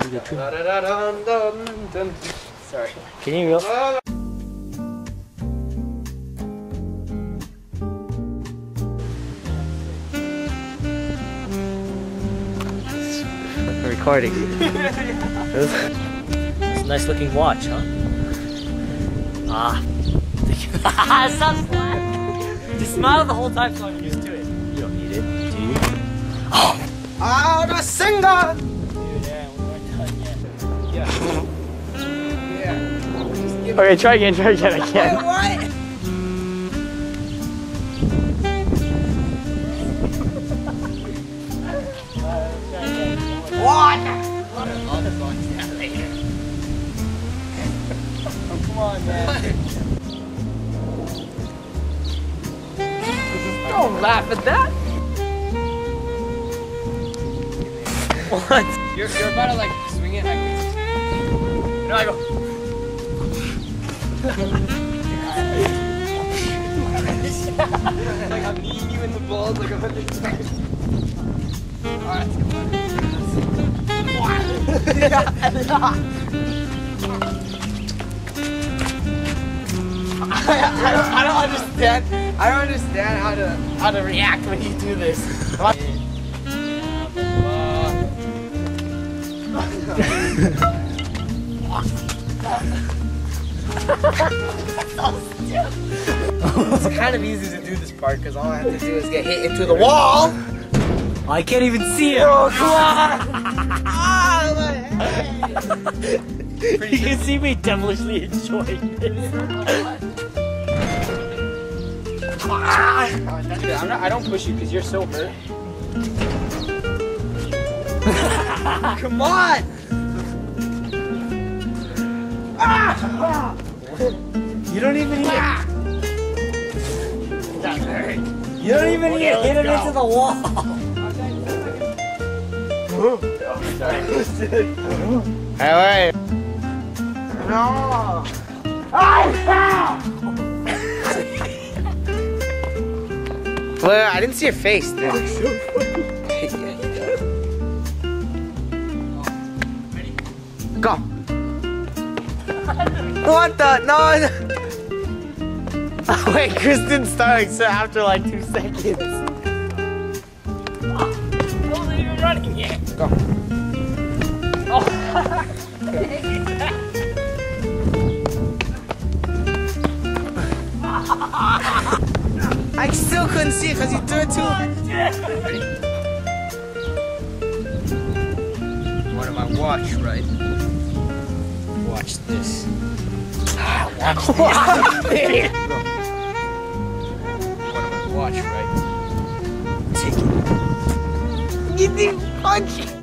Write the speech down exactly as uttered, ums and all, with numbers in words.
Sorry. Can you reel? Recording. It's a nice looking watch, huh? Ah. Stop smiling. Just smile the whole time so I'm used to it. You don't need it, do you? Oh! Ah, the singer! Dude, yeah, we're not done yet. Yeah. Yeah. Okay, try again, try again, again. Wait, what? What? I'll just watch that later. Oh, come on, man. Don't laugh at that. What? You're, you're about to like swing it like this. No, I go. Like I'm kneeing you in the balls like a hundred times. Alright, come on. I, I, don't, I don't understand. I don't understand how to how to react when you do this. It's kind of easy to do this part because all I have to do is get hit into the wall. I can't even see it. Oh, come on! You can see me devilishly enjoying this. I'm not, I don't push you because you're so hurt. Come on! You don't even hit. That hurt. You don't even Okay, hit, hit it go. into the wall. Alright. No! Well, I didn't see your face, dude. Go! What the? No! Oh, wait, Kristen's starting, so after like two seconds. I wasn't even running yet. Go. Oh. I still couldn't see it because you threw it too. Ready? One of my watch, right? Watch this. Watch this. One of my watch, right? Take it. You didn't punch it.